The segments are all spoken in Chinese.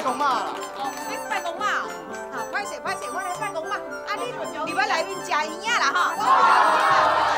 公妈啦。 哦，你拜公妈哦。啊，歹势，我来拜公妈。啊，你入来内面食圆仔啦哈。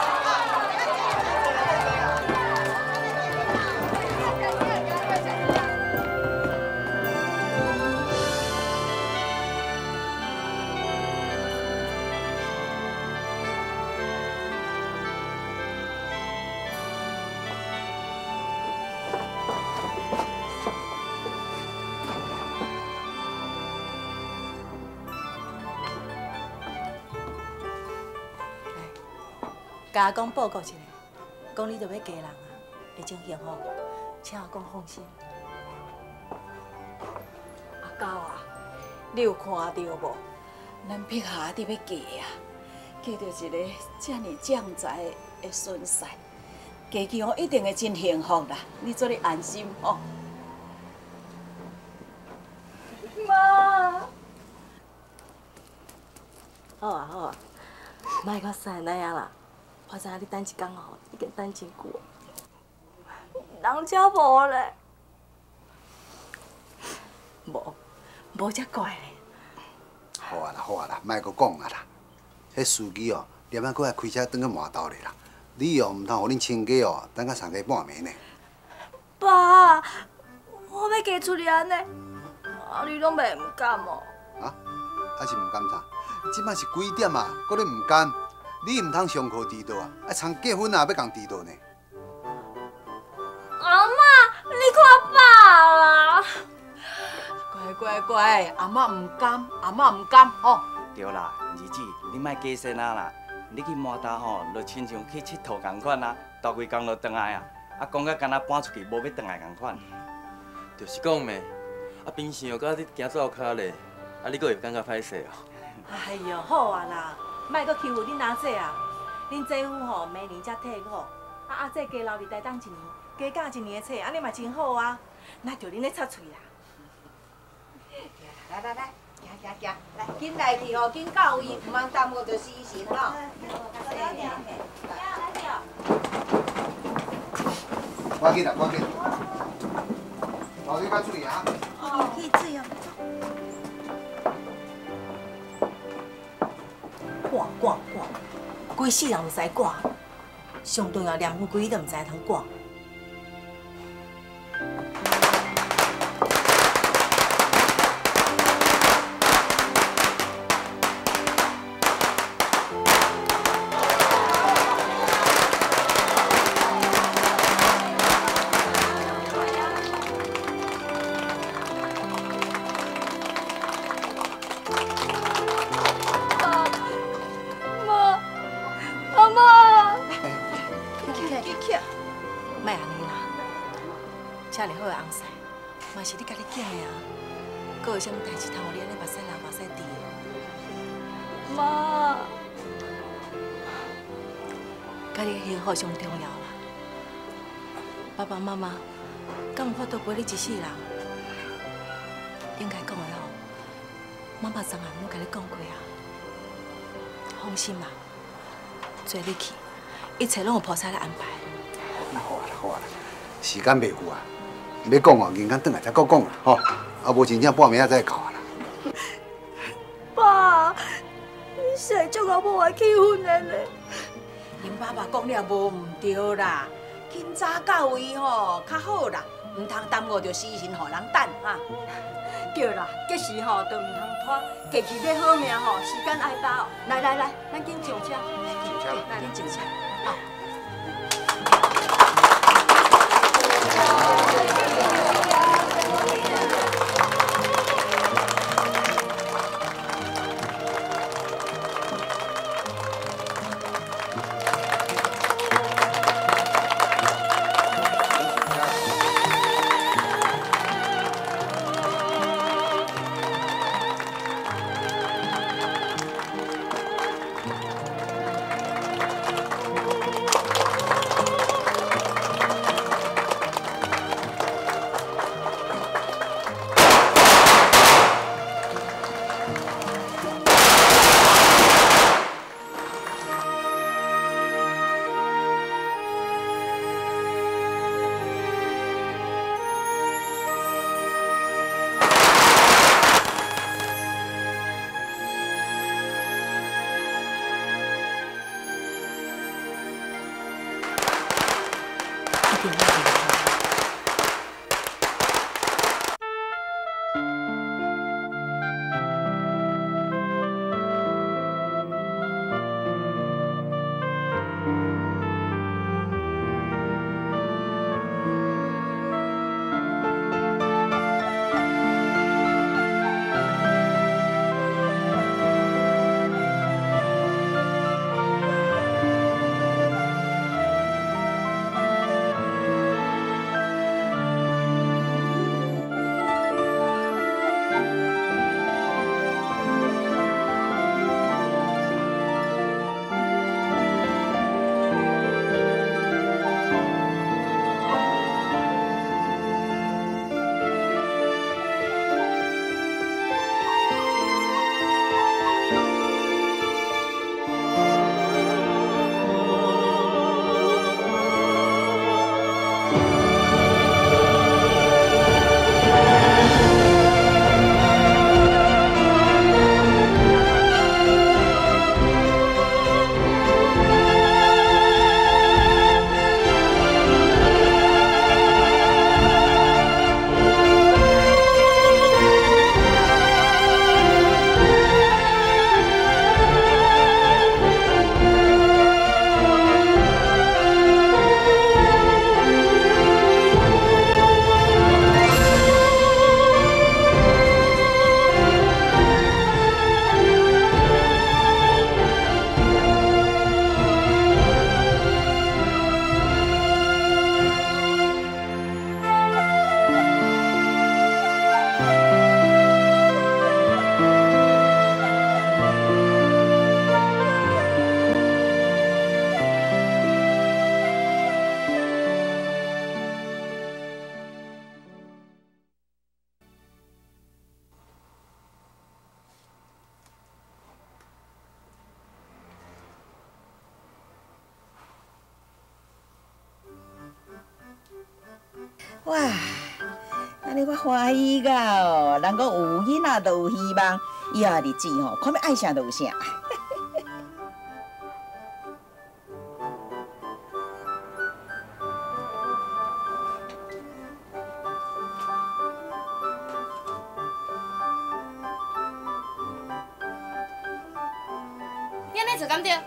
甲阿公报告一下，讲你着要嫁人啊，会真幸福，请阿公放心。阿狗啊，你有看到无？咱碧霞伫要嫁啊，嫁到一个遮尔将才的孙婿，嫁去哦一定会真幸福啦，你做你安心哦。妈，好啊好啊，莫阁屎那样啦。 我知影你等一工吼，已经等真久。人家无咧，无才怪咧。 好啊啦，莫阁讲啊啦。迄司机哦，连晚搁来开车转去麻豆咧啦。你哦，唔通互恁亲家哦，等到3更半暝呢。 爸，我要嫁出去安尼，你拢袂唔甘哦？ 啊？还是唔甘啥？即摆是几点啊？搁咧唔甘？ 你唔通上课迟到啊！啊，参结婚啊，要共迟到呢。 阿妈，你看爸啦！ 乖，阿妈唔甘哦。 对啦，儿子，你莫加身啊啦！你去麻豆吼，就亲像去佚佗共款啊，大规工就转来啊！啊，讲甲敢若搬出去无要转来共款。 就是讲咩？啊，平常又甲你行走骹咧，啊，你阁会感觉歹势哦。 哎呦，好啊啦！ 莫阁欺负恁阿姐啊！恁姐夫吼明年才退伍，啊阿姐加留伫台东1年，加教1年的册，安尼嘛真好啊！那就恁咧插喙啦。 来，行，来，紧来去吼，紧到位，唔通耽误着时辰吼。 赶紧，老弟，快注意啊！ 去水哦。 赶，规世人都知赶，上重要念书规都唔知通赶。遮尔好的翁婿，嘛是你家己拣的啊！阁有啥物代志通互你安尼目屎流目屎滴的？妈，家己幸福上重要啦！爸爸妈妈，敢有法度陪你一世人？应该讲的吼，妈妈昨暗拢甲你讲过啊。放心啦，做你去，一切拢有菩萨来安排。 好啊，时间袂赴啊。 要讲哦，人家转来才搁讲啦，吼！啊，无真正半暝才会到啊啦。 爸，你谁叫我无爱去婚的呢？ 恁爸爸讲了无唔对啦，今早到位吼较好啦，唔通耽误着时辰，互人等哈。 对啦，这时吼都唔通拖，家己要好命吼，时间爱到。来，咱紧上车。来，紧上车。好。 定要离婚。 哇，安尼我欢喜噶哦！人讲有囡仔就有希望，以后日子吼，看要爱啥就有啥。 你安尼做敢对？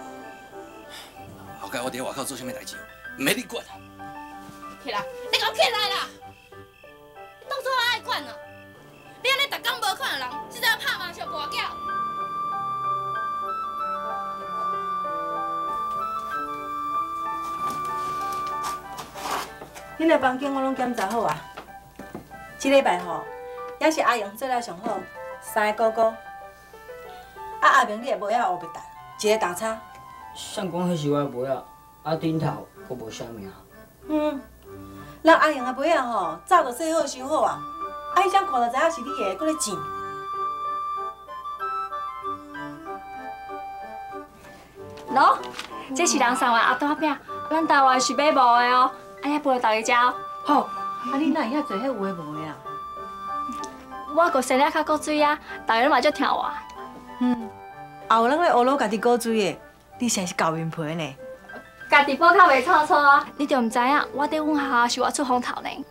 后盖我伫外口做啥物代志，唔免你管。 起来，你给我起来啦！你当初我爱管啊！你安尼逐工无看的人，实在拍麻将跋筊。 恁个房间我拢检查好啊。这礼拜吼，也是阿英做了上好，3个哥哥。阿明，你的帽仔黑白搭，一个打叉。 相公迄是我的帽仔，顶头佫无啥物。 人阿英的帽仔吼，早就洗好收好啊。迄张看就知影是你的，佫咧剪。 喏，这是人送的鸭蛋饼，咱台湾是买无的哦，哎呀，陪大家食哦。 好，你哪会遐做迄有诶无诶啊？ 我个生了较古水啊，大家嘛足听我。 也有人咧学老家己古水诶，你真是厚面皮呢。 家己补较袂错错啊！你就毋知影，我伫阮学校是我出风头呢。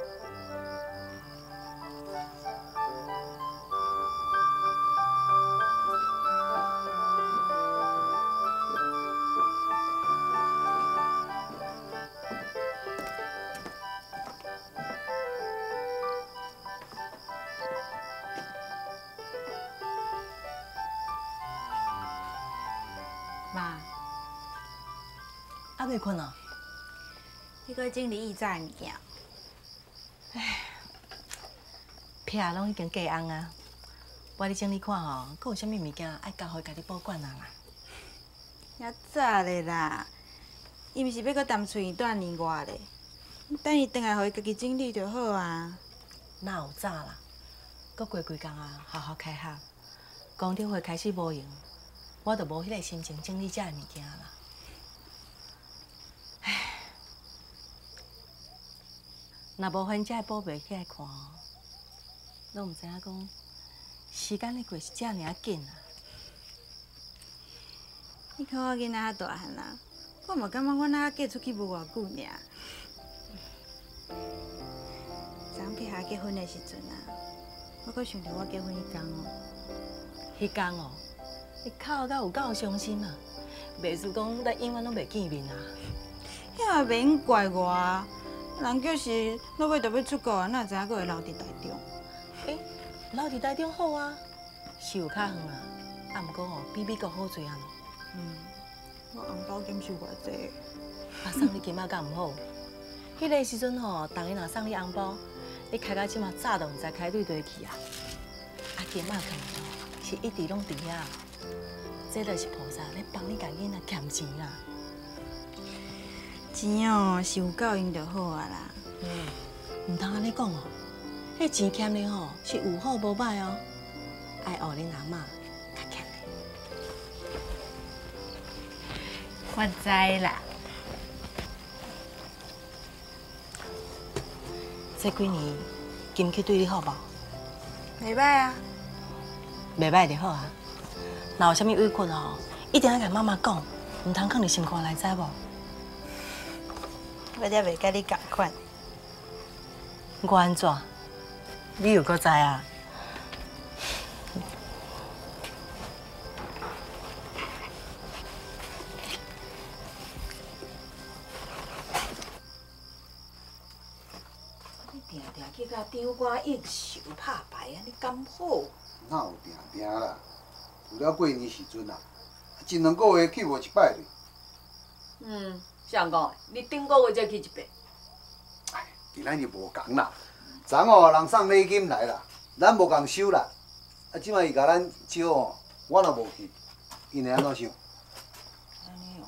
妈，还袂困啊？ 你搁整理伊早的物件。 皮啊，拢已经过红啊。我你整理看吼，搁有啥物物件爱交互家己保管啊啦？ 遐早咧啦，伊毋是要搁踮厝院住年外咧，等伊转来，互伊家己整理就好啊。 哪有早啦？搁过几工啊，好好开学，公调会开始无用，我就无迄个心情整理遮的物件啦。若无分遮宝贝起来看哦，拢毋知影讲时间咧过是遮尔啊紧啊！ 你看我囡仔遐大汉啊，我嘛感觉我哪嫁出去无偌久尔。 昨撇下结婚的时阵啊，我阁想着我结婚迄天哦。 迄天哦，你哭到有够伤心啊！袂输讲咱永远拢袂见面啊！ 遐也免怪我啊！人就是落尾就要出国啊，哪知影阁会留伫台中？ 留伫台中好啊，是有较远啊，啊毋过吼比美国好侪啊咯。 我红包减收偌济。 啊，送你金仔敢毋好？迄个时阵吼，逐个若送你红包，你开到即马早都毋知开对对去啊！啊，金仔可能是一直拢伫遐，这就是菩萨咧帮你家囡仔欠钱啦。 钱哦是有够用就好啊啦。 毋通安尼讲哦，迄钱欠你吼是有好无歹哦，爱学恁阿嬷较欠你。 我知啦。 这几年金去对你好无？ 袂歹啊。 袂歹就好啊。若有啥物委屈吼，一定要甲妈妈讲，毋通放伫心肝内，知无？ 我才袂甲你共款。 我安怎？你又搁知啊？ 你定定去甲张官应酬拍牌，安尼敢好？ 哪有定定啦？除了过年时阵啊，一两个月去无一摆咧。 谁讲的？你顶个月才去一遍。 哎，今仔日无共啦。昨哦，人送礼金来啦，咱无共收啦。啊，即摆伊甲咱招哦，我若无去，因会安怎想？ 安尼哦。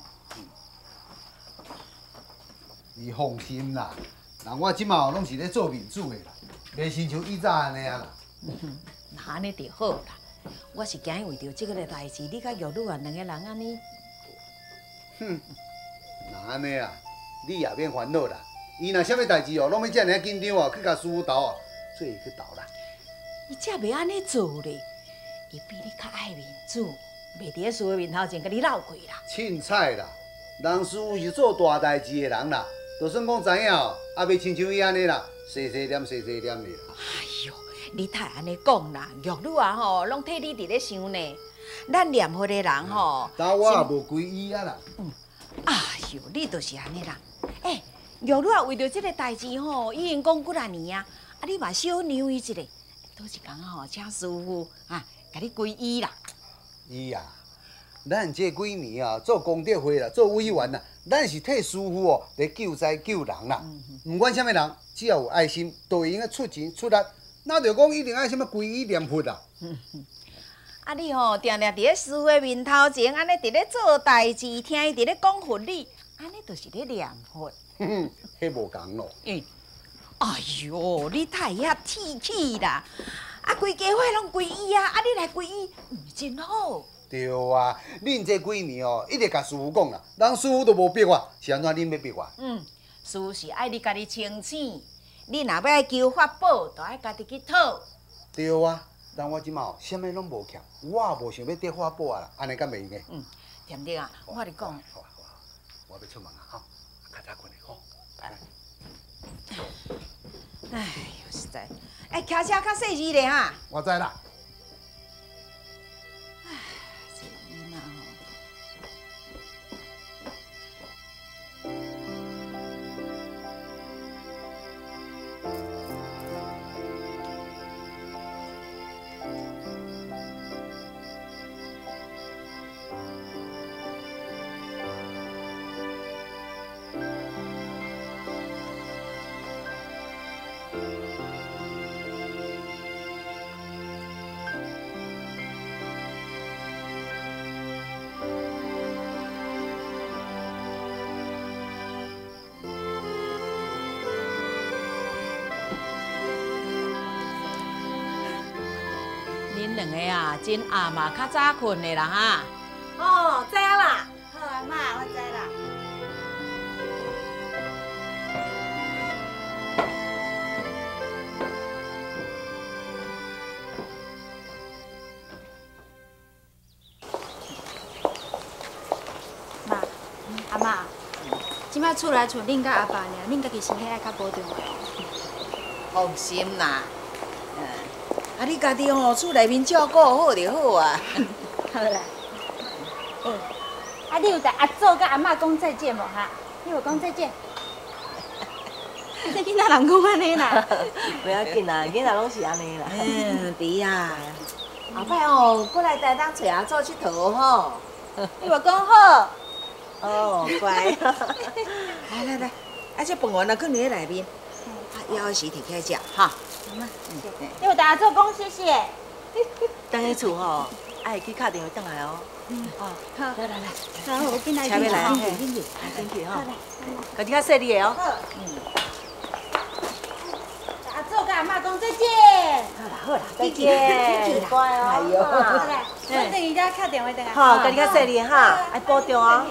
你放心啦，人我即马拢是咧做面子的啦，袂亲像以早安尼啊啦。 那安尼就好啦。我是惊为着即个代志，你甲玉女啊两个人安尼。 那安尼啊，你也免烦恼啦。伊若啥物代志哦，拢要遮尔紧张哦，去甲师傅斗哦，做伊去斗啦。 伊才袂安尼做咧，伊比你较爱面子，袂伫咧师傅面头前甲你闹过啦。 凊彩啦，人师傅是做大代志的人啦，就算讲知影哦，也袂亲像伊安尼啦，细细念细细念的啦。 哎呦，你太安尼讲啦，玉女啊吼，拢替你伫咧想呢。咱念佛的人吼， 但我也无皈依啊啦。 哎呦，你就是安尼啦。玉女啊，为着即个代志吼，已经讲几啊年啊，啊你嘛小让伊一下，倒一工吼，请师傅啊，甲你皈依啦。 伊啊，咱这几年啊，做功德会啦，做委员啦，咱是替师傅哦，咧救灾救人啦。毋管啥物人，只要有爱心，都会用出钱出力。哪着讲一定爱啥物皈依念佛啦？ 啊你吼，定定伫咧师傅的面头前，安尼伫咧做代志，听伊伫咧讲佛理，安尼就是咧念佛。 迄无共咯。 哎呦，你太遐铁气啦！啊，规家伙拢皈依啊，啊你来皈依，真好。 对啊，恁这几年哦，一直甲师傅讲啦，人师傅都无逼我，是安怎恁要逼我？ 师傅是爱你家己清醒，你若要爱求法宝，就爱家己去讨。 对啊，但我即马哦，啥物拢无欠，我也无想要得法宝啊啦，安尼敢袂用个？ 甜甜啊，我咧讲。 好啊，我要出门啊，吼，较早困咧，吼，拜拜。 哎呦，实在，骑车较细致咧哈。 我知啦。 这囡仔吼。恁两个啊，真暗嘛，较早困的啦哈。 哦，知影啦。好啊，妈，我知啦。妈，阿妈， 即摆厝内厝恁甲阿爸尔，恁家己身体爱较保重的。 放心啦，啊，你家己吼厝内面照顾好就好啊。 好啦。啊，你有甲阿祖甲阿嬷讲再见无哈？你有讲再见？这囡仔人讲安尼啦。 不要紧啦，囡仔拢是安尼啦。 弟啊，后摆吼过来台东找阿祖佚佗吼。 你有讲好。 哦，乖。来，啊，这饭圆啊，放伫咧内面，啊，要时摕起来食哈。 你有甲阿祖讲谢谢。 等下厝吼，爱去敲电话转来哦。 哦，好，来，我进来车要来， 进去吼。家己较细腻的哦。 阿祖甲阿嬷讲再见。 好啦， 再见，乖哦。 哎呦， 好来，我等伊再敲电话转来。 好，家己较细腻哈，爱保重哦。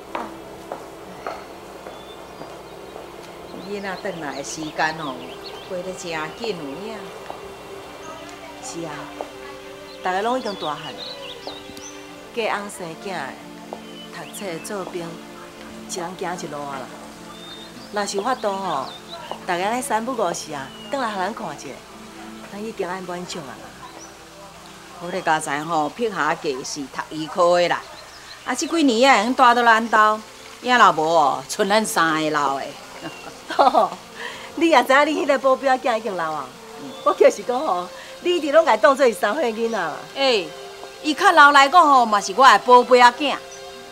囡仔转来的时间哦，过得真紧有影。 是啊，大家拢已经大汉了，嫁翁生囝的，读册做兵，一人行一路啊啦。若是有法度吼，大家来3不5时啊，转来互咱看一下，咱已经爱满足啊啦。 我咧家在吼，碧霞家是读医科的啦，啊，这几年啊，用带到咱兜，也若无哦，剩咱3个老的。 你也知影你迄个保镖囝已经老啊？我就是讲吼，你一直拢甲当做是3岁囡仔啦。 伊较老来讲吼，嘛是我的宝贝仔囝。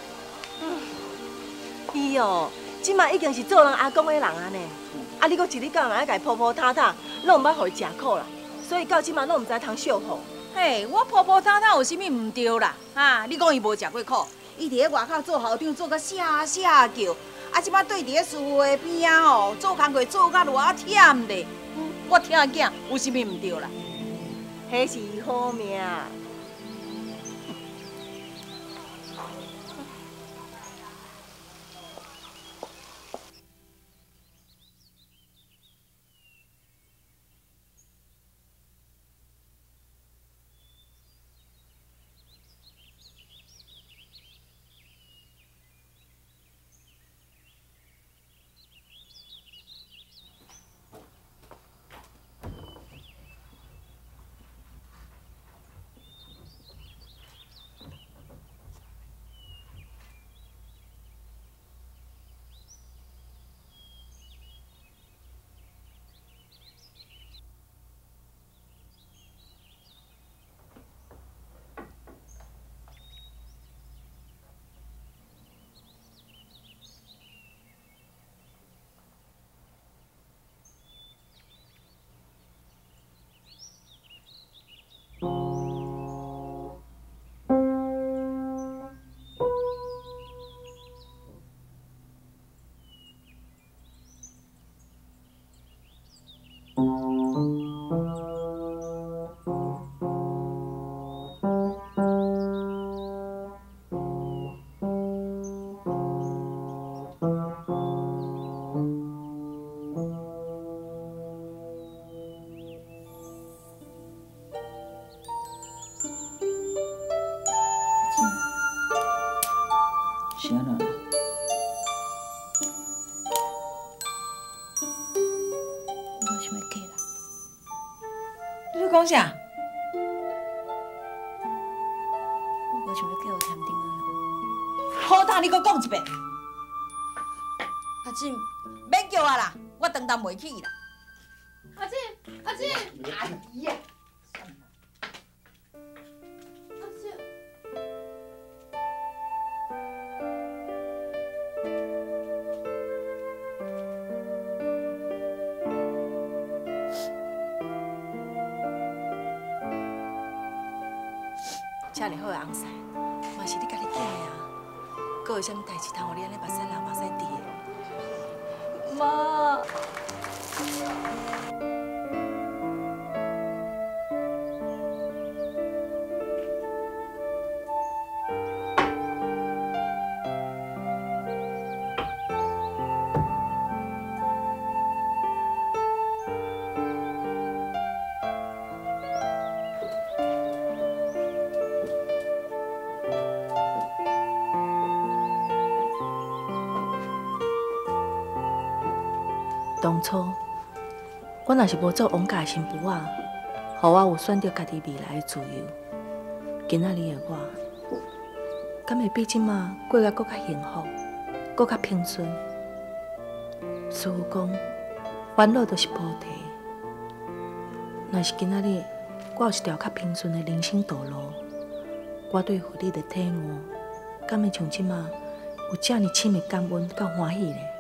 伊哦，即马已经是做人阿公的人啊呢。啊，你搁一日到晚甲伊抱抱塔塔，拢毋捌互伊食苦啦。所以到即马拢毋知通惜福。 我抱抱塔塔有啥物唔对啦？哈，你讲伊无食过苦，伊伫咧外口做校长做甲啥叫。啊！即摆对伫咧师傅的边仔吼，做工课做甲偌忝咧。我听囝有啥物唔对啦？ 迄是伊好命。 是安怎啦？ 我想要嫁啦。 你咧讲啥？ 我无想要嫁互田丁啊。 好大，你搁讲一遍。 阿进， 免叫我啦，我当担袂起啦。 阿进，阿进， 哎呀！ 阿进。 遮尔好的翁婿，嘛是你家己拣的啊！阁有啥物代志通互你安尼目屎流目屎滴的？妈。 当初我若是无做王家新妇仔，互我有选择家己未来的自由，今仔日的我，敢会比即马过甲搁较幸福，搁较平顺？似乎讲，烦恼都是菩提。若是今仔日我有一条较平顺的人生道路，我对佛理的体悟，敢会像即马有遮尔深的感恩甲欢喜咧？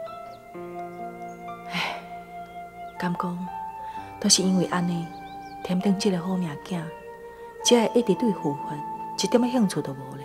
唉，敢讲都是因为安尼，添顶这个好命囝，才会一直对佛法一点仔兴趣都无咧。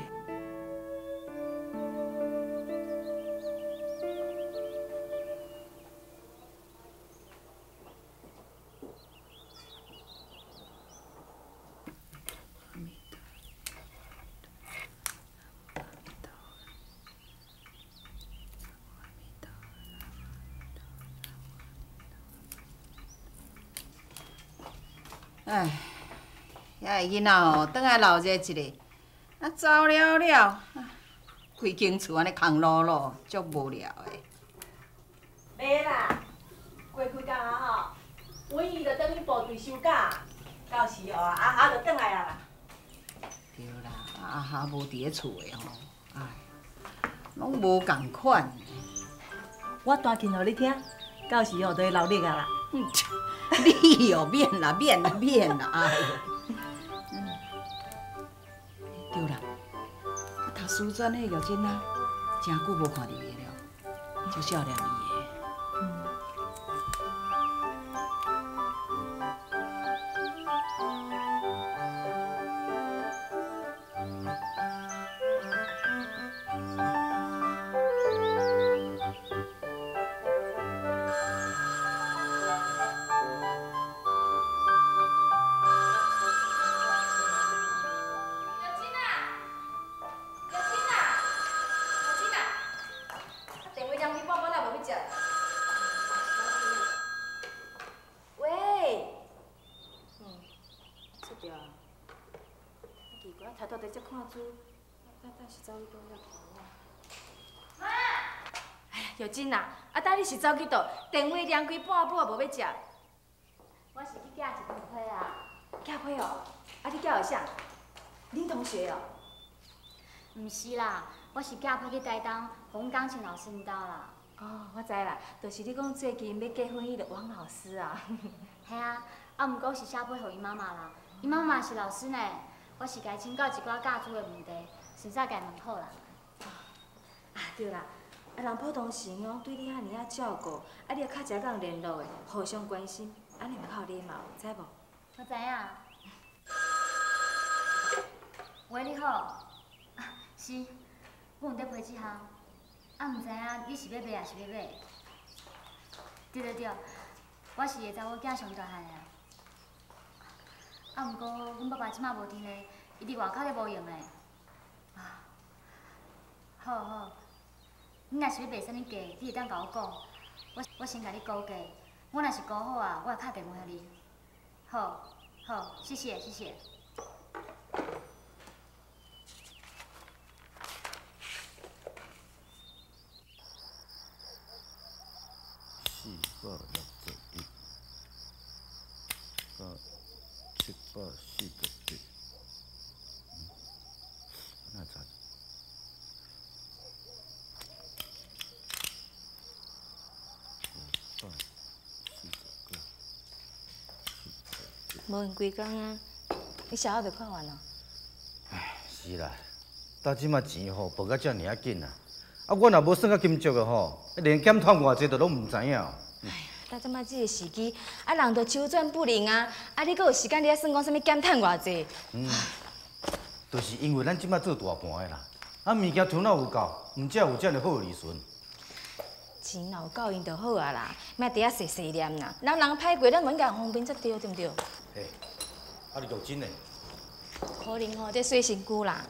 哎，遐个囡仔哦，倒来闹热一个，啊走了了，规间厝安尼空落落，足无聊的。 袂啦，过开工啊吼，阮姨就等去部队休假，到时候啊，阿哈就转来啊啦。 对啦，阿哈无伫咧厝的吼，哎，拢无共款。 我弹琴互你听，到时候就会留力啊啦。 你哦，免啦，免啦，免啦，哎呦。对啦，读书专迄玉珍啊，真久无看到伊了，足少年伊的。 玉珍啊，啊，等你是走去倒？电话亮开半晡也无要接。我是去寄一份花啊。寄花哦？啊，你寄互啥？恁同学哦？ 毋是啦，我是寄花去台东洪钢琴老师因兜啦。 哦，我知啦，就是你讲最近要结婚迄个王老师啊。 系啊，啊，毋过是写批互伊妈妈啦，伊妈妈是老师呢。我是家请教一寡教书的问题，顺便家问好啦。 啊，对啦。啊，人普通时哦，对你遐尔啊照顾，啊，你也较侪讲联络的，互相关心，安尼嘛较有礼貌，知无？ 我知影。喂，你好。啊，是，我有在批这项。啊，毋知影你是要买还是要买？对对对，我是个查某囝上大汉的。啊，毋过阮爸爸即马无伫咧，伊伫外口咧无用诶。啊，好好。你若是要卖啥物价，你会当甲我讲，我先甲你估价。我若是估好啊，我会敲电话给你。好，好，谢谢，谢谢。 461，9，741，那咋？ 无用几工啊，你啥也袂看完哦。 唉，是啦，到即马钱吼无甲遮尔啊紧啊！啊，我若无算较金足的吼，连减赚偌济都拢唔知影。 哎呀，到即马这个时机，啊人都周转不灵啊，啊你阁有时间咧算讲啥物减赚偌济？ 就是因为咱即马做大盘的啦，啊物件囤啊有够，唔才有遮尔好利润。 钱若有够用就好啊啦，莫伫遐细细念啦。人人歹过，咱稳甲方便才对，对毋对？ 嘿，啊你玉珍呢？ 可能哦，这洗身躯啦。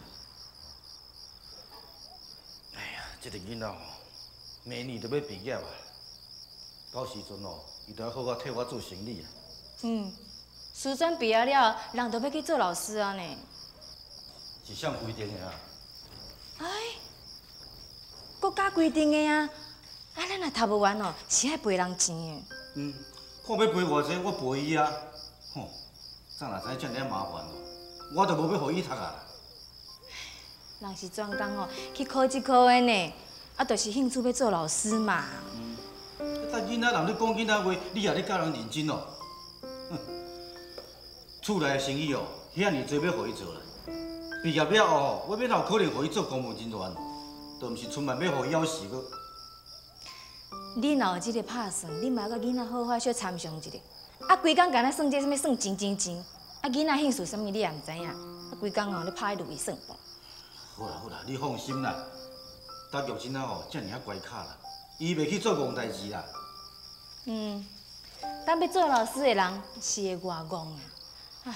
哎呀，这个囡仔吼，明年就要毕业啊，到时阵哦，伊就要好好替我做生意啊。 师专毕业了，人就要去做老师啊呢。 是啥规定的啊？ 哎，国家规定的啊。 啊，咱若读不完哦，是爱赔人钱的。 看要赔偌济，我赔伊啊。吼，早若知遮尔麻烦哦，我就无要互伊读啊。 人是专工哦，去考这科的呢，啊，就是兴趣要做老师嘛。 但囡仔人咧讲囡仔话，你也咧教人认真哦。厝内的生意哦，遐尼多要互伊做啦。毕业了后，我要哪有可能互伊做公务人员？都毋是春晚要互伊枵死个。 你若有这个拍算，你嘛甲囡仔好好小参详一下。啊，规工干那算这什么算钱，啊，囡仔兴趣什么你也毋知影，啊，规工哦咧拍落去算盘。 好啦，你放心啦。大玉真仔哦，遮尔啊乖巧啦，伊袂去做戆代志啦。 当要做老师的人是会外戆啊，唉。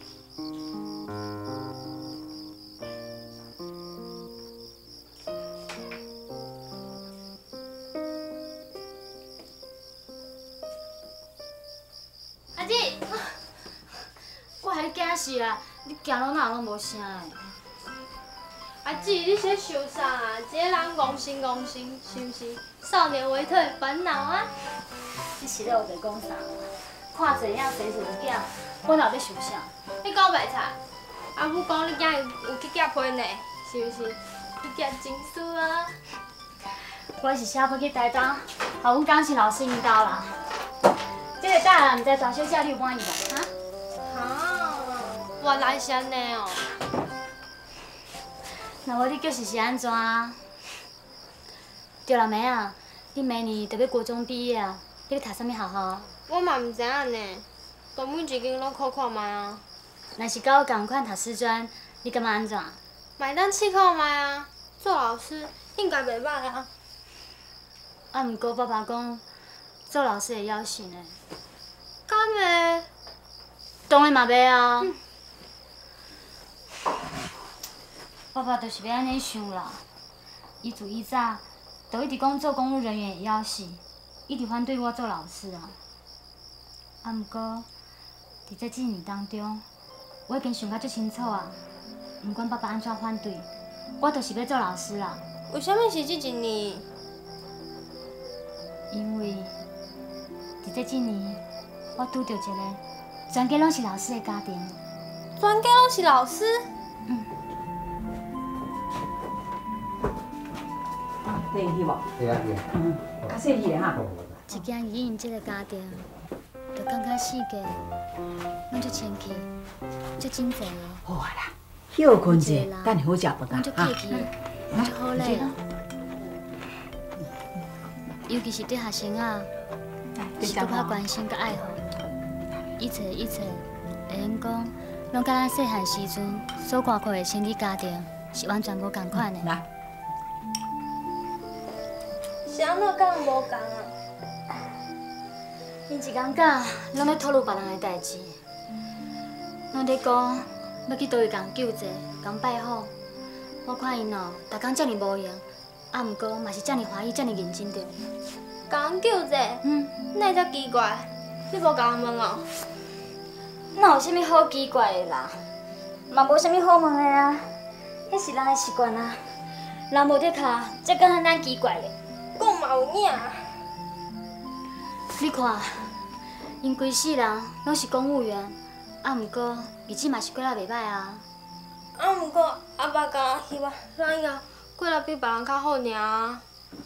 阿姊，我害你惊死啦！你行路哪拢无声的？ 阿姊，你在想啥啊？一个人戆心，是毋是？少年维特的烦恼啊！ 你是咧有在讲啥？看这样生出一囝，我哪要想啥？ 你讲白菜，阿母讲你囝有去结婚呢，是毋是？你囝真输啊！ 我是写要去台东，互阮钢琴老师引导啦。这个大人毋知大小姐你有满意吧？ 原来是安尼哦。 那我你就是安怎？对啦，妹啊，你明年就要高中毕业啊，你要读啥物学校？ 我嘛毋知影呢，都每一间拢考看卖啊。 若是甲我同款读师专，你感觉安怎？ 买当试看卖啊，做老师应该袂歹啊。 啊，毋过爸爸讲，做老师会要死呢。 敢会？ 当然嘛袂啊。爸爸就是要安尼想啦。伊自以早就一直讲做公务人员会要死，一直反对我做老师啊。啊，毋过伫这几年当中，我已经想甲足清楚啊。毋管爸爸安怎反对，我就是要做老师啦。 为什么是这一年？ 因为伫这几年，我拄到一个全家拢是老师的家庭。 全家拢是老师？ 可以去无？ 对啊， 较细去哈。 一惊伊因这个家庭，就感觉世界拢足清气，足真济的。 好啊啦，休困者，等好食饭啦。足客气的，足好礼啊。尤其是对学生啊，是搁较关心甲爱护，一切，会用讲，拢甲咱细汉时阵所看过的生理家庭是完全无共款的。 来， 是安怎敢无共啊？ 因一工甲拢咧讨论别人的代志，拢咧讲要去倒位共救济、共拜访。我看因哦，逐工遮尔无闲，啊，毋过嘛是遮尔欢喜、遮尔认真着。 共救济？哪会遮奇怪？你无甲人问哦？ 哪有啥物好奇怪的啦？嘛无啥物好问的啊，迄是人的习惯啊。人无伫卡，才敢若咱奇怪咧。 讲嘛有影。 你看，因规世人拢是公务员，啊，毋过日子嘛是过得袂歹啊。 啊，毋过阿爸讲希望咱以后过得比别人较好尔。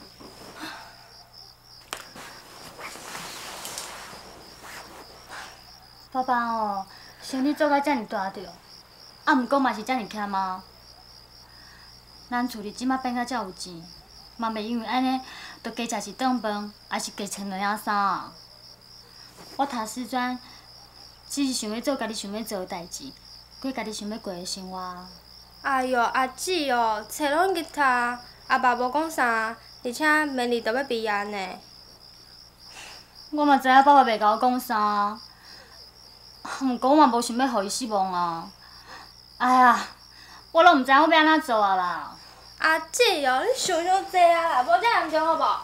爸爸哦，生你做到遮尔大着，啊，毋过嘛是遮尔欠啊。咱厝里即马变甲遮有钱，嘛袂因为安尼，着加食一顿饭，还是加穿两领衫啊。我读师专，只是想要做家己想要做的代志，过家己想要过的生活。 哎哟，阿姊哦，册拢去读，阿爸无讲啥，而且明年就要毕业呢。 我嘛知影爸爸袂甲我讲啥。毋过我嘛无想要互伊失望啊！哎呀，我拢毋知影我要安怎做啊啦！ 阿姊哦，你想伤济啊，无这严重好无？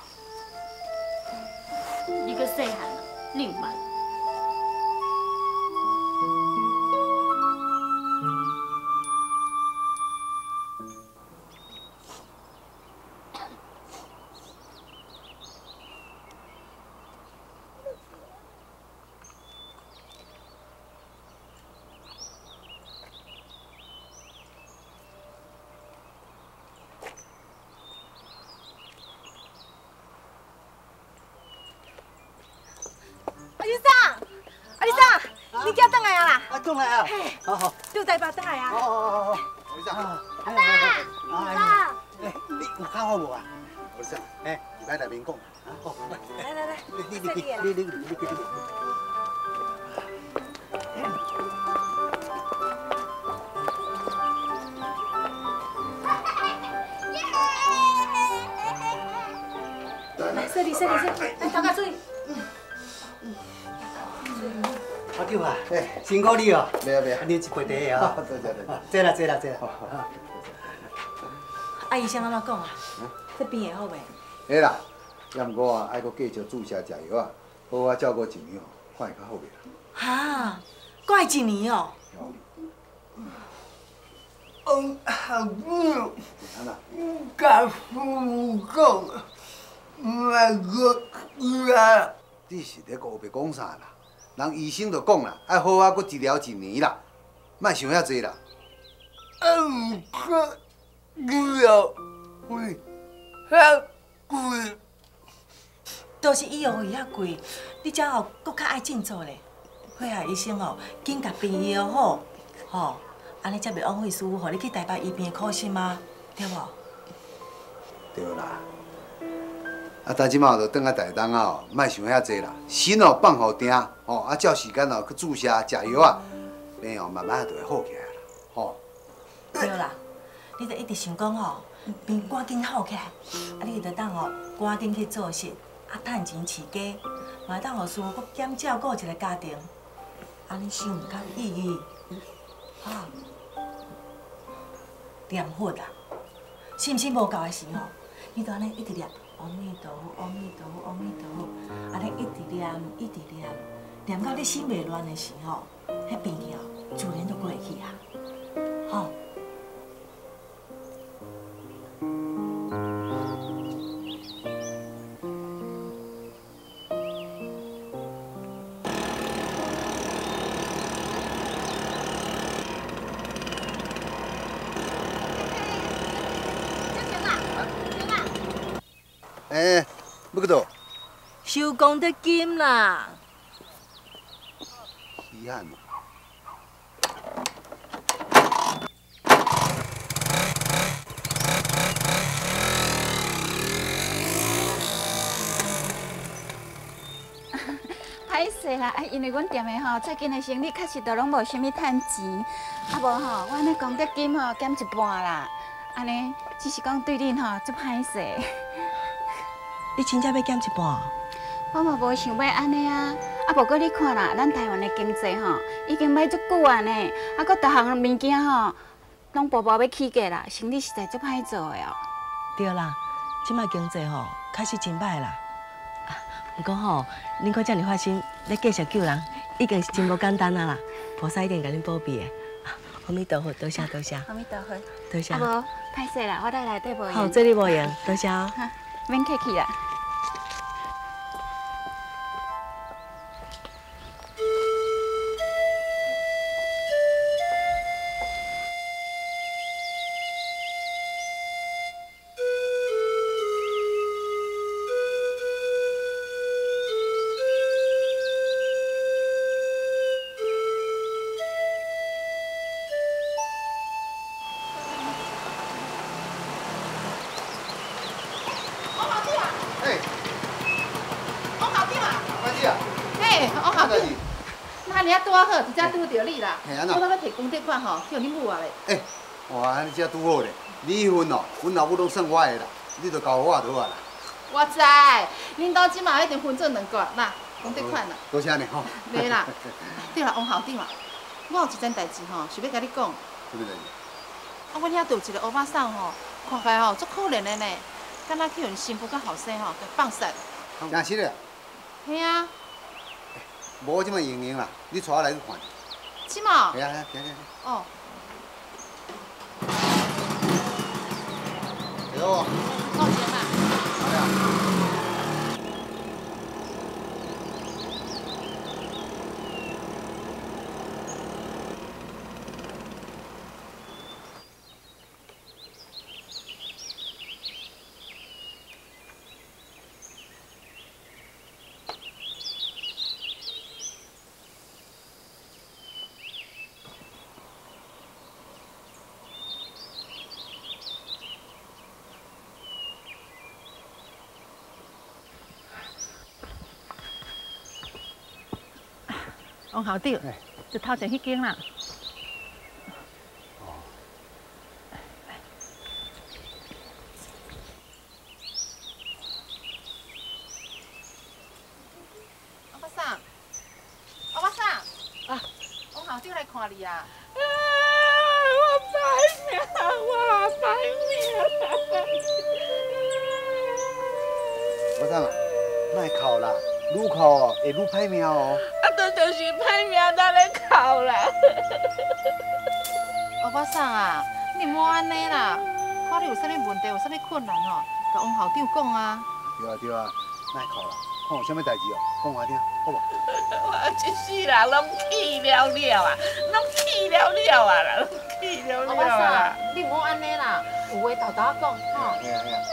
你搁细汉啊，你毋捌。 你家转来啊啦？ 啊，转来啊！好好， 你有带包转来啊？ 好，我讲。 爸， 你有看好无啊？我讲，你来内面讲。好， 来， 你。 说，来头壳水。 阿舅啊，辛苦你哦。 没有， 你一杯茶哦。 对。 坐啦。 啊，医生安怎讲啊？这病会好袂？ 会啦，要毋过啊，爱搁继续注射食药啊，好啊照顾1年哦，看会较好袂啦。 哈，怪1年哦。 安那？ 甲父母讲，唔爱搁医啊。 你是咧胡白讲啥啦？人医生就讲啦，爱好啊，搁治疗1年啦，莫想遐济啦。 毋过医药费遐贵， 都是医药费遐贵，你才哦搁较爱振作咧。配合医生哦，紧甲病医好，吼，安尼才袂枉费师傅，互你去台北医病的苦心啊，对无？ 对啦。啊，但即马就转来台东啊哦，莫想遐济啦，心哦放互定哦，啊照时间哦去注射食药啊，病哦慢慢就会好起来啦，吼。 对啦，你着一直想讲吼，病赶紧好起来，啊你着当吼赶紧去做事，啊趁钱饲家，嘛会当互师傅搁兼照顾一个家庭，安尼想较有意义，啊，念佛啦，信心无够的时候，你着安尼一直念。阿弥陀佛，阿弥陀佛，阿弥陀佛，安尼一直念，念到你心袂乱的时候，迄病气哦，自然就过去啊，吼。 要去倒？ 收功德金啦。 遗憾。 歹势啦，因为阮店的吼最近的生意确实都拢无啥物趁钱，啊无吼，阮的功德金吼减一半啦，安尼只是讲对恁吼足歹势。 你真正要减一半？ 我嘛无想要安尼啊，啊无过你看啦，咱台湾的经济吼已经歹足久啊呢，啊搁逐项物件吼拢步步要起价啦，生意实在足歹做的哦。 对啦，即摆经济吼开始真歹啦。不过吼，恁搁遮尔发心，要继续救人，已经是真无简单啊啦。菩萨一定甲恁保庇的。阿弥陀佛，多谢。 阿弥陀佛。 多谢。 啊无，歹势啦，我来内底无用。 好，这里无用，多谢哦。 免客气啦。 只拄着你啦，我要摕公德款吼，叫你母啊咧。 哇，安尼只拄好咧，离婚哦，阮老母拢算我的啦，你着交我就好啦。 我知，恁兜即马一定分做2个，那公德款啦。 多谢你吼。 袂啦，对啦，王校长啊，我有一件代志吼，想要甲你讲。 什么代志？ 阮遐有一个乌巴桑吼，看起来吼足可怜的呢，敢若去阮媳妇甲后生吼给放杀。 真实的？ 嘿啊。 无即么用用啦，你带我来去看。 即嘛？ 系啊，行。 哦。 对哦。 够钱嘛？ 好呀。 王校长，就头前迄间啦。王伯桑，王伯桑，啊，王校长来看你啊！ 我歹命，我歹命！ 我讲啊，莫哭啦，愈哭哦会愈歹命哦。 就是歹命，咱咧哭啦。 王伯桑啊，你莫安尼啦，看你有啥物问题，有啥物困难吼，甲王校长讲啊。 对啊对啊，莫哭啦，看有啥物代志哦，讲我听，好无？ 我一世人拢气了了啊，拢气了了啊啦，拢气了了啊。王伯桑， 你莫安尼啦，有话豆豆讲吼。 嘿啊嘿啊，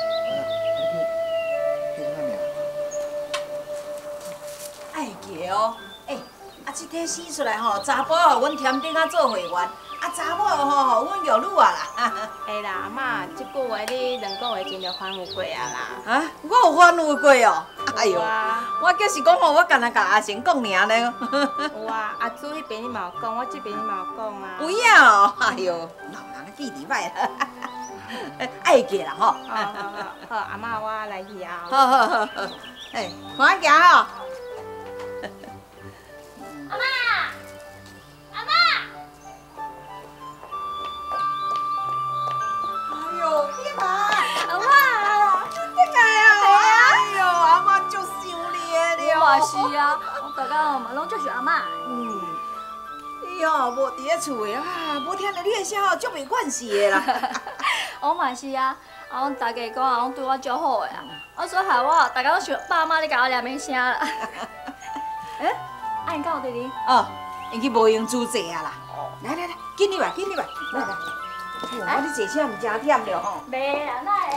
爱桥，这体生出来吼，查甫互阮添顶啊做会员，查某吼互阮玉女啊啦。 会啦，阿妈，即句话你2个月前就反有过啊啦。 我有反有过哦。哎呦，我计是讲吼，我干那甲阿成讲尔呢。 有啊，阿珠迄边你嘛有讲，我这边你嘛有讲啊。 有影哦，哎呦，老人记伫歹啦。爱记啦吼。 好，阿妈我来去啊。 好，快行哦。 阿妈，阿妈！ 哎呦，你妈！ 阿妈， 你个哦！哎呦，阿妈足想你了。 我嘛是啊，我大家嘛拢足想阿妈。 你哦无伫咧厝诶啊，无听到你诶声哦，足袂惯势诶啦。 我嘛是啊，阮大家讲拢对我足好诶啊，所以害我大家拢想爸妈咧甲我念名声啦。因敢有弟弟？ 哦，因去无用煮茶啊啦。来，紧入来，来。我你坐车毋真忝了吼。 袂啦，哪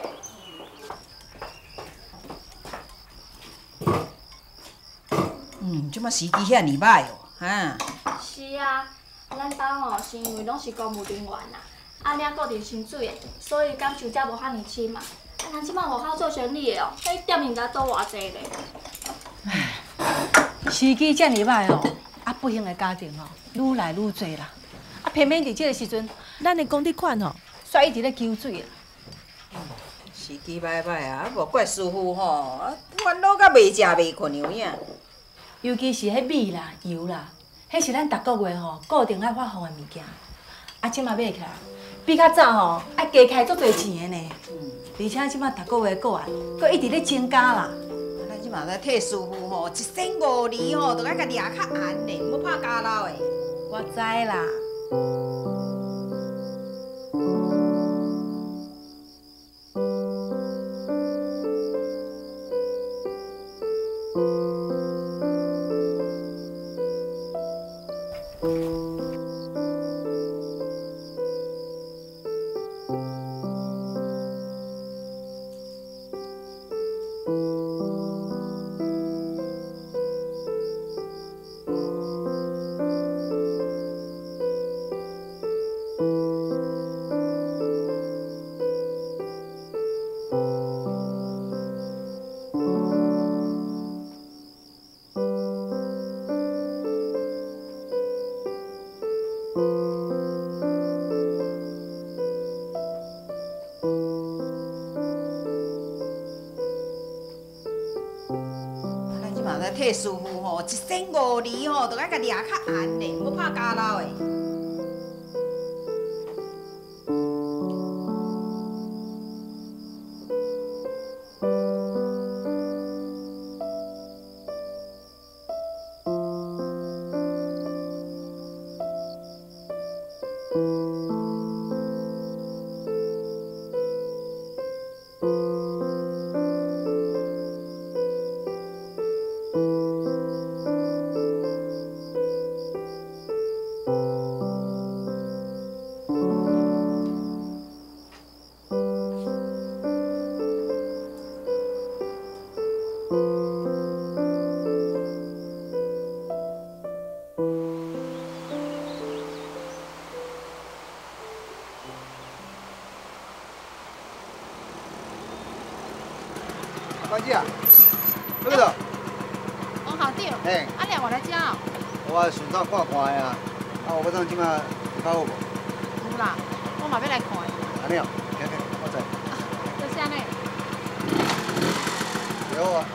会？ 即马时机遐尼歹哦，哈。 是啊，咱家吼是因为拢是公务人员啦，领固定薪水的，所以工收才无遐尼深嘛。咱即马外口做生意的哦，迄点毋知做偌济咧。 时机遮尔歹哦，不幸的家庭哦，愈来愈多啦。偏偏伫这个时阵，咱的公地款吼，煞一直咧求水啦。 时机歹啊，无怪师傅吼，烦恼甲袂食袂困样样。 尤其是迄米啦、油啦，迄是咱逐个月吼固定爱发放的物件。即马买起来，比较早吼爱加开足侪钱的呢。而且即马逐个月个案，佫一直咧增加啦。 咱即马咧替师傅吼150吼，就爱甲掠较严嘞，唔好拍家老的。 我知啦。 替师傅吼150吼，就爱甲掠较严嘞，唔好拍家老的。 关姐啊，那个， 王校长， 嘿， 阿亮我来教。 我顺走看看的啊。啊，我当即马有较好无？ 有啦，我嘛要来看伊。 安尼哦，行行，我知。 多谢呢。 好啊。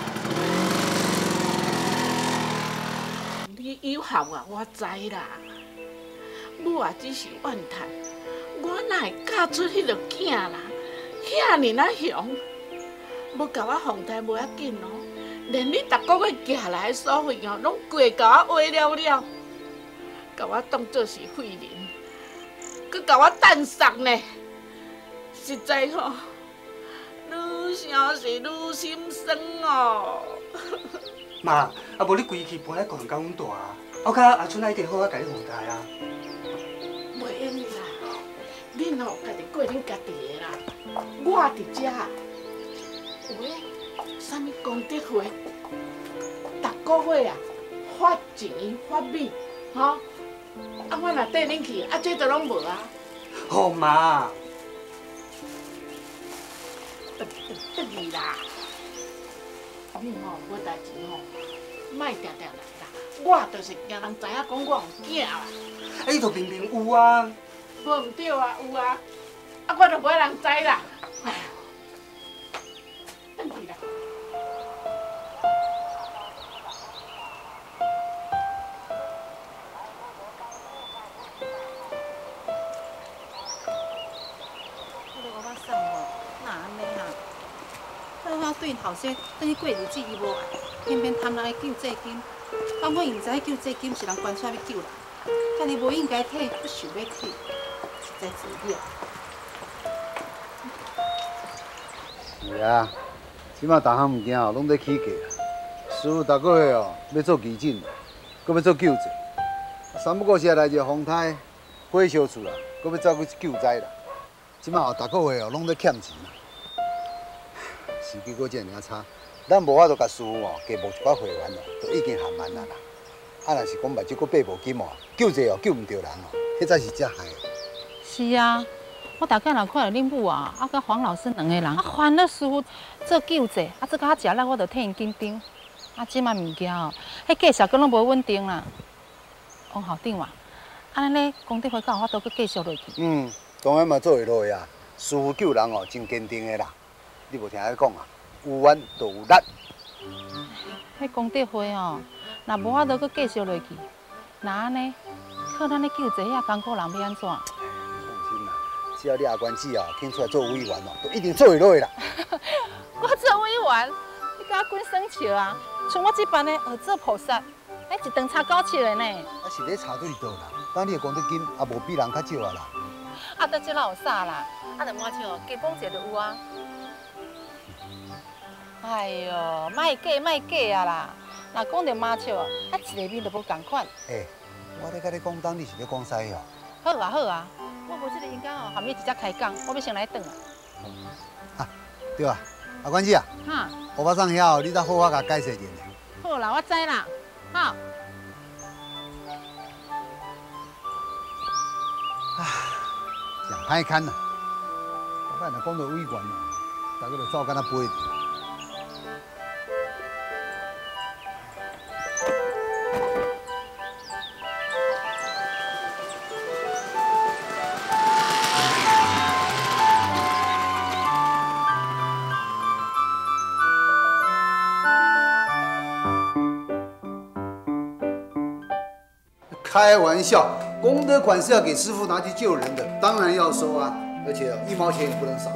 你有效啊，我知啦。我也只是怨叹，我哪会嫁出迄个囝啦？遐尔啊凶，要甲我放贷无要紧哦，连你逐个月寄来的所费哦，拢过甲我花了了，甲我当作是废人，佮甲我蛋杀呢，实在吼，愈想是愈心酸哦。 妈，啊无你规气搬来管甲阮大啊，我甲阿春爱一定好啊，甲你放贷啊。 袂用啦，恁吼家己过恁家己的啦，我伫遮，有诶，啥物功德会，逐个月啊发钱发米，吼，啊我若缀恁去，啊这都拢无啊。 好妈。 得去啦，恁吼无代志吼，莫定定来啦，我就是惊人知影讲我有囝啦。 啊，伊都明明有啊。 无毋对啊，有啊，啊我就袂人知啦。等去啦。 迄个欧巴桑哦，哪安尼啊？好好对后生等于过日子伊无爱，偏偏贪人来救济金。根本伊毋知救济金是人捐出来要救人，家己无应该摕，不想要摕，实在自孽。 是啊，即马逐项物件哦，拢在起价啊。师傅逐个月哦要做基金，搁要做救济，三不五时来一个风台，火烧厝啦，搁要走去救灾啦。即马哦，逐个月哦拢在欠钱啊，时机搁这尔差，咱无法度甲师傅哦加募一寡会员哦，都已经限万啦啦。啊，若是讲目睭搁爬无紧哦，救济哦救唔着人哦，迄才是真害。 是啊，我大概若看到恁母啊，甲黄老师两个人，烦了师傅做救济，做甲较食力，我就替因紧张。即卖物件哦，迄价钱阁拢无稳定啦。王校长啊，安尼功德会敢有法度阁继续落去？ 当然嘛做会落去啊。师傅救人哦，真坚定的啦。你无听伊讲啊，有冤就有力。 迄功德会哦，若无法度阁继续落去，那安尼靠咱咧救济遐艰苦人要安怎？ 放心啦，只要你阿官子哦，肯出来做委员哦，都一定做会落去啦。 我做委员，你甲我滚耍笑啊！像我这般的学做菩萨，一顿差9尺的呢。 啊是咧查对倒啦，但你的功德金也无比人较少啊啦。 啊，到这哪有啥啦？啊，就满像基本者就有啊。哎哟，莫假啊啦！若讲到马笑啊，一个面都无共款。 我咧甲你讲，当你是咧讲西哦。 好啊，我无这个应该哦，含你直接开讲，我要先来转啊。 对啊，阿官子啊。 哈。 我马上遐哦，你再好好甲解释一下。 好啦，我知啦。好。 真歹堪呐！我摆若讲到委员哦，大家就走敢若飞。开玩笑，功德款是要给师傅拿去救人的，当然要收啊，而且1毛钱也不能少。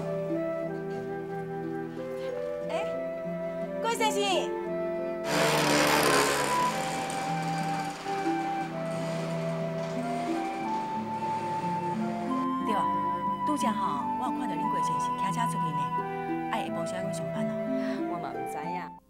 郭先生，对啊，拄则吼，我有看到恁郭先生骑车出去呢，下晡时要上班哦。 我嘛唔知影。